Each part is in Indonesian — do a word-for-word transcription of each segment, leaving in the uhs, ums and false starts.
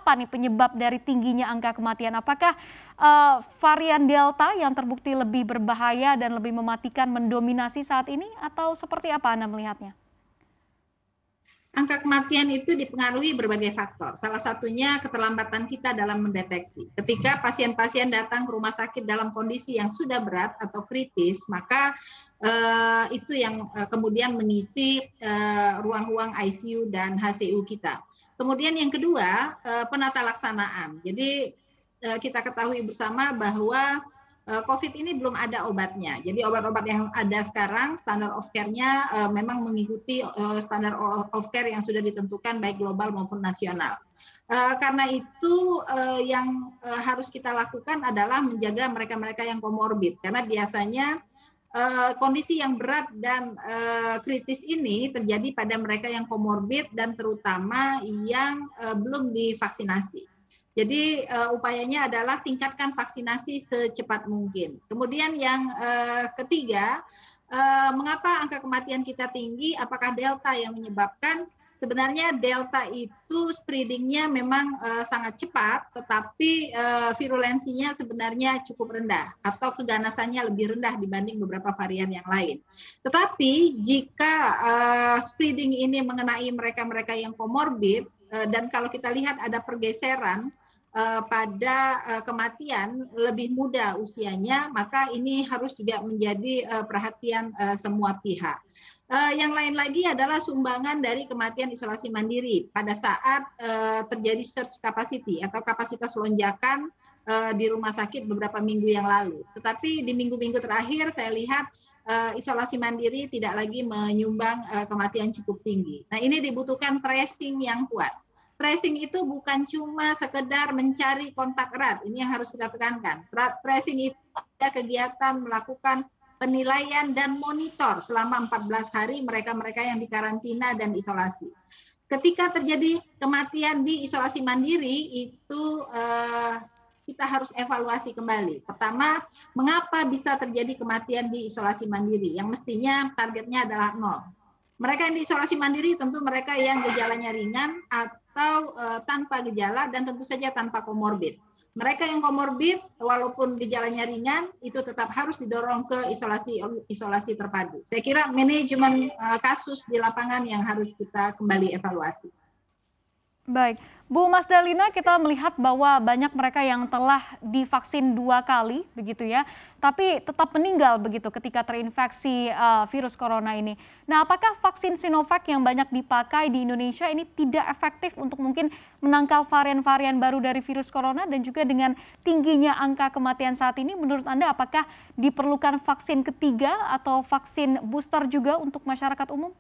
apa nih penyebab dari tingginya angka kematian? Apakah uh, varian Delta yang terbukti lebih berbahaya dan lebih mematikan mendominasi saat ini atau seperti apa Anda melihatnya? Angka kematian itu dipengaruhi berbagai faktor. Salah satunya keterlambatan kita dalam mendeteksi. Ketika pasien-pasien datang ke rumah sakit dalam kondisi yang sudah berat atau kritis, maka uh, itu yang uh, kemudian mengisi ruang-ruang uh, I C U dan H C U kita. Kemudian yang kedua, uh, penata laksanaan. Jadi uh, kita ketahui bersama bahwa COVID ini belum ada obatnya. Jadi obat-obat yang ada sekarang, standar of care-nya uh, memang mengikuti uh, standar of care yang sudah ditentukan baik global maupun nasional. Uh, karena itu uh, yang uh, harus kita lakukan adalah menjaga mereka-mereka yang komorbid. Karena biasanya uh, kondisi yang berat dan uh, kritis ini terjadi pada mereka yang komorbid dan terutama yang uh, belum divaksinasi. Jadi uh, upayanya adalah tingkatkan vaksinasi secepat mungkin. Kemudian yang uh, ketiga, uh, mengapa angka kematian kita tinggi? Apakah Delta yang menyebabkan? Sebenarnya Delta itu spreading-nya memang uh, sangat cepat, tetapi uh, virulensinya sebenarnya cukup rendah atau keganasannya lebih rendah dibanding beberapa varian yang lain. Tetapi jika uh, spreading ini mengenai mereka-mereka yang komorbid, uh, dan kalau kita lihat ada pergeseran Uh, pada uh, kematian lebih muda usianya, maka ini harus juga menjadi uh, perhatian uh, semua pihak. Uh, yang lain lagi adalah sumbangan dari kematian isolasi mandiri pada saat uh, terjadi surge capacity atau kapasitas lonjakan uh, di rumah sakit beberapa minggu yang lalu. Tetapi di minggu-minggu terakhir saya lihat uh, isolasi mandiri tidak lagi menyumbang uh, kematian cukup tinggi. Nah, ini dibutuhkan tracing yang kuat. Tracing itu bukan cuma sekedar mencari kontak erat, ini yang harus kita tekankan. Tracing itu ada kegiatan melakukan penilaian dan monitor selama empat belas hari mereka-mereka yang dikarantina dan isolasi. Ketika terjadi kematian di isolasi mandiri, itu eh, kita harus evaluasi kembali. Pertama, mengapa bisa terjadi kematian di isolasi mandiri? Yang mestinya targetnya adalah nol. Mereka yang diisolasi mandiri tentu mereka yang gejalanya ringan atau uh, tanpa gejala dan tentu saja tanpa komorbid. Mereka yang komorbid walaupun gejalanya ringan itu tetap harus didorong ke isolasi isolasi terpadu. Saya kira manajemen uh, kasus di lapangan yang harus kita kembali evaluasi. Baik, Bu Mas Dalina, kita melihat bahwa banyak mereka yang telah divaksin dua kali, begitu ya, tapi tetap meninggal begitu ketika terinfeksi uh, virus corona ini. Nah, apakah vaksin Sinovac yang banyak dipakai di Indonesia ini tidak efektif untuk mungkin menangkal varian-varian baru dari virus corona dan juga dengan tingginya angka kematian saat ini, menurut Anda apakah diperlukan vaksin ketiga atau vaksin booster juga untuk masyarakat umum?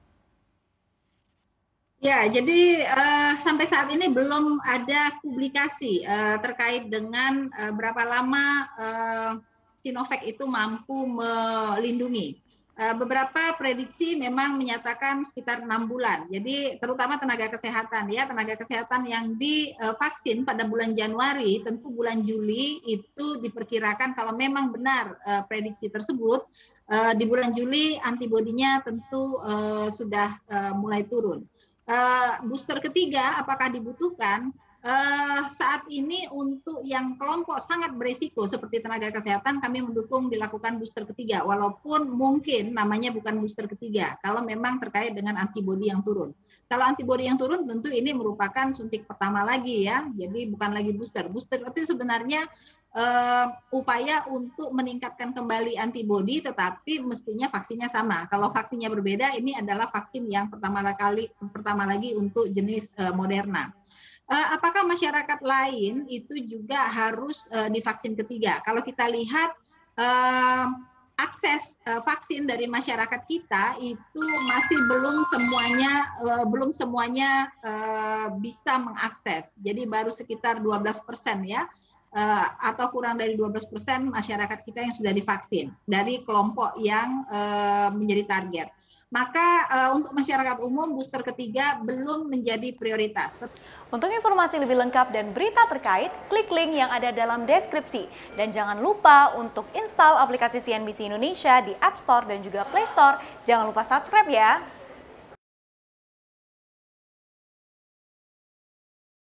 Ya, jadi uh, sampai saat ini belum ada publikasi uh, terkait dengan uh, berapa lama uh, Sinovac itu mampu melindungi. Uh, beberapa prediksi memang menyatakan sekitar enam bulan. Jadi terutama tenaga kesehatan ya, tenaga kesehatan yang divaksin pada bulan Januari, tentu bulan Juli itu diperkirakan kalau memang benar uh, prediksi tersebut, uh, di bulan Juli antibodinya tentu uh, sudah uh, mulai turun. Uh, booster ketiga apakah dibutuhkan? Uh, saat ini untuk yang kelompok sangat berisiko seperti tenaga kesehatan kami mendukung dilakukan booster ketiga walaupun mungkin namanya bukan booster ketiga kalau memang terkait dengan antibodi yang turun. Kalau antibodi yang turun tentu ini merupakan suntik pertama lagi ya, jadi bukan lagi booster. Booster itu sebenarnya uh, upaya untuk meningkatkan kembali antibodi, tetapi mestinya vaksinnya sama. Kalau vaksinnya berbeda, ini adalah vaksin yang pertama kali pertama lagi untuk jenis uh, Moderna. Uh, apakah masyarakat lain itu juga harus uh, divaksin ketiga? Kalau kita lihat uh, akses uh, vaksin dari masyarakat kita itu masih belum semuanya uh, belum semuanya uh, bisa mengakses. Jadi baru sekitar dua belas persen ya. Uh, atau kurang dari dua belas persen masyarakat kita yang sudah divaksin dari kelompok yang uh, menjadi target. Maka uh, untuk masyarakat umum booster ketiga belum menjadi prioritas. Untuk informasi lebih lengkap dan berita terkait, klik link yang ada dalam deskripsi. Dan jangan lupa untuk install aplikasi C N B C Indonesia di App Store dan juga Play Store. Jangan lupa subscribe ya.